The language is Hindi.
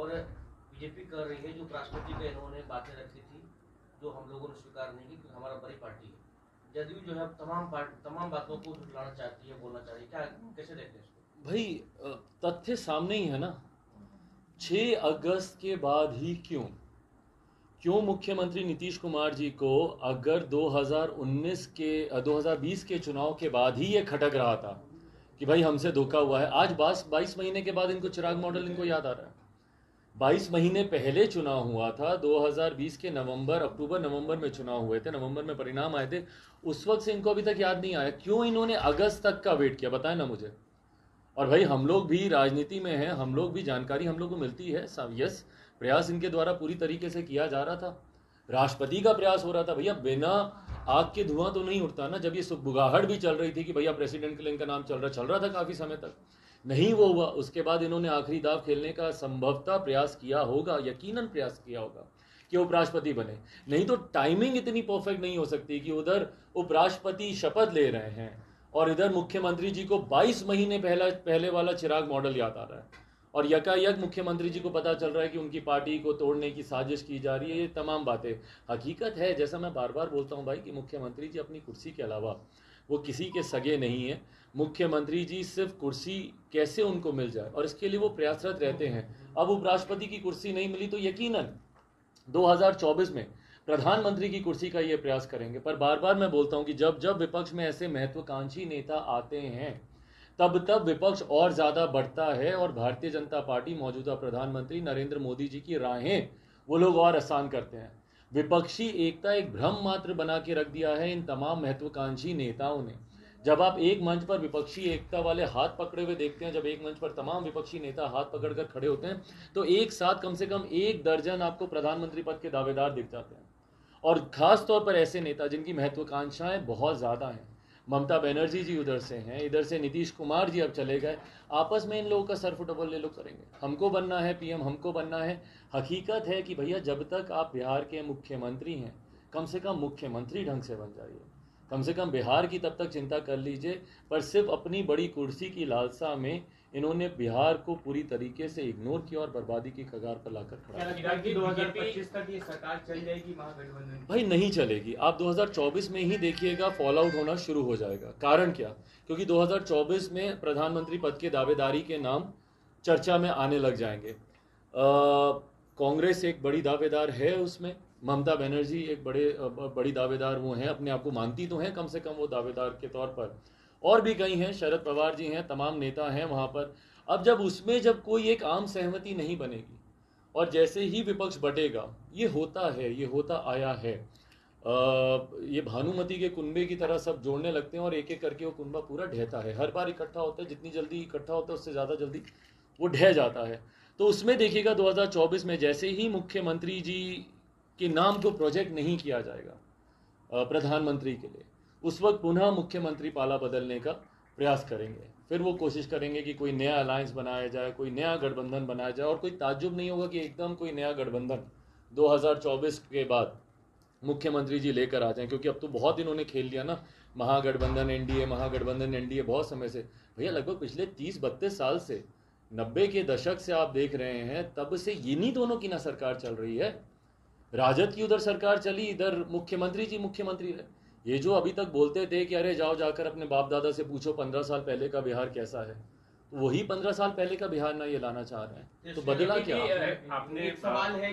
और बीजेपी कर रही है जो उपराष्ट्रपति का इन्होंने बातें रखी थी जो हम लोगों ने स्वीकार नहीं की, क्योंकि हमारा बड़ी पार्टी है। जदयू जो है तमाम बातों को झुठलाना चाहती है, बोलना चाहती है, क्या कैसे देखते हैं इसको? भाई तथ्य सामने ही है ना। 6 अगस्त के बाद ही क्यों मुख्यमंत्री नीतीश कुमार जी को अगर 2020 के चुनाव के बाद ही ये खटक रहा था कि भाई हमसे धोखा हुआ है, आज 22 महीने के बाद इनको चिराग मॉडल इनको याद आ रहा है। 22 महीने पहले चुनाव हुआ था, 2020 के अक्टूबर नवंबर में चुनाव हुए थे, नवंबर में परिणाम आए थे। उस वक्त से इनको अभी तक याद नहीं आया। क्यों इन्होंने अगस्त तक का वेट किया, बताएं ना मुझे। और भाई हम लोग भी राजनीति में हैं, हम लोग भी जानकारी हम लोग को मिलती है। यस, प्रयास इनके द्वारा पूरी तरीके से किया जा रहा था। राष्ट्रपति का प्रयास हो रहा था। भैया बिना आग के धुआं तो नहीं उठता ना। जब ये सुगबुगाहट भी चल रही थी कि भैया प्रेसिडेंट के लिए इनका नाम चल रहा था काफी समय तक, नहीं वो हुआ। उसके बाद इन्होंने आखिरी दाव खेलने का संभवतः प्रयास किया होगा, यकीनन प्रयास किया होगा कि उपराष्ट्रपति बने। नहीं तो टाइमिंग इतनी परफेक्ट नहीं हो सकती कि उधर उपराष्ट्रपति शपथ ले रहे हैं और इधर मुख्यमंत्री जी को 22 महीने पहले वाला चिराग मॉडल याद आ रहा है, और यकायक मुख्यमंत्री जी को पता चल रहा है कि उनकी पार्टी को तोड़ने की साजिश की जा रही है। ये तमाम बातें हकीकत है। जैसा मैं बार बार बोलता हूं भाई कि मुख्यमंत्री जी अपनी कुर्सी के अलावा वो किसी के सगे नहीं है। मुख्यमंत्री जी सिर्फ कुर्सी कैसे उनको मिल जाए, और इसके लिए वो प्रयासरत रहते हैं। अब उपराष्ट्रपति की कुर्सी नहीं मिली तो यकीनन 2024 में प्रधानमंत्री की कुर्सी का ये प्रयास करेंगे। पर बार बार मैं बोलता हूं कि जब जब विपक्ष में ऐसे महत्वाकांक्षी नेता आते हैं तब तब विपक्ष और ज्यादा बढ़ता है, और भारतीय जनता पार्टी मौजूदा प्रधानमंत्री नरेंद्र मोदी जी की राहें वो लोग और आसान करते हैं। विपक्षी एकता एक भ्रम मात्र बना के रख दिया है इन तमाम महत्वाकांक्षी नेताओं ने। जब आप एक मंच पर विपक्षी एकता वाले हाथ पकड़े हुए देखते हैं, जब एक मंच पर तमाम विपक्षी नेता हाथ पकड़कर खड़े होते हैं, तो एक साथ कम से कम 1 दर्जन आपको प्रधानमंत्री पद के दावेदार दिख जाते हैं। और खास तौर पर ऐसे नेता जिनकी महत्वाकांक्षाएं बहुत ज्यादा हैं। ममता बनर्जी जी उधर से हैं, इधर से नीतीश कुमार जी अब चले गए। आपस में इन लोगों का सर फुटबॉल ले लो करेंगे, हमको बनना है पीएम, हमको बनना है। हकीकत है कि भैया जब तक आप बिहार के मुख्यमंत्री हैं, कम से कम मुख्यमंत्री ढंग से बन जाइए। कम से कम बिहार की तब तक चिंता कर लीजिए। पर सिर्फ अपनी बड़ी कुर्सी की लालसा में इन्होंने बिहार को पूरी तरीके से इग्नोर किया और बर्बादी की कगार पर लाकर खड़ा। 2025 तक ये सरकार चल जाएगी महागठबंधन? भाई नहीं चलेगी। आप 2024 में ही देखिएगा फॉल आउट होना शुरू हो जाएगा। कारण क्या? क्योंकि 2024 में प्रधानमंत्री पद के दावेदारी के नाम चर्चा में आने लग जाएंगे। कांग्रेस एक बड़ी दावेदार है उसमें, ममता बनर्जी एक बड़ी दावेदार वो हैं, अपने आप को मानती तो हैं कम से कम वो दावेदार के तौर पर। और भी कई हैं, शरद पवार जी हैं, तमाम नेता हैं वहाँ पर। अब जब उसमें जब कोई एक आम सहमति नहीं बनेगी और जैसे ही विपक्ष बटेगा, ये होता है, ये होता आया है। ये भानुमति के कुनबे की तरह सब जोड़ने लगते हैं और एक एक करके वो कुनबा पूरा ढहता है। हर बार इकट्ठा होता है, जितनी जल्दी इकट्ठा होता है उससे ज़्यादा जल्दी वो ढह जाता है। तो उसमें देखिएगा 2024 में जैसे ही मुख्यमंत्री जी के नाम को प्रोजेक्ट नहीं किया जाएगा प्रधानमंत्री के लिए, उस वक्त पुनः मुख्यमंत्री पाला बदलने का प्रयास करेंगे। फिर वो कोशिश करेंगे कि कोई नया अलायंस बनाया जाए, कोई नया गठबंधन बनाया जाए। और कोई ताज्जुब नहीं होगा कि एकदम कोई नया गठबंधन 2024 के बाद मुख्यमंत्री जी लेकर आ जाएं, क्योंकि अब तो बहुत इन्होंने खेल लिया ना, महागठबंधन एनडीए बहुत समय से। भैया लगभग पिछले 30-32 साल से, 90 के दशक से आप देख रहे हैं, तब से इन्हीं दोनों की ना सरकार चल रही है। राजद की उधर सरकार चली, इधर मुख्यमंत्री जी मुख्यमंत्री रहे। ये जो अभी तक बोलते थे कि अरे जाओ जाकर अपने बाप दादा से पूछो 15 साल पहले का बिहार कैसा है, तो वही 15 साल पहले का बिहार ना ये लाना चाह रहे हैं। तो बदला क्या? आपने सवाल है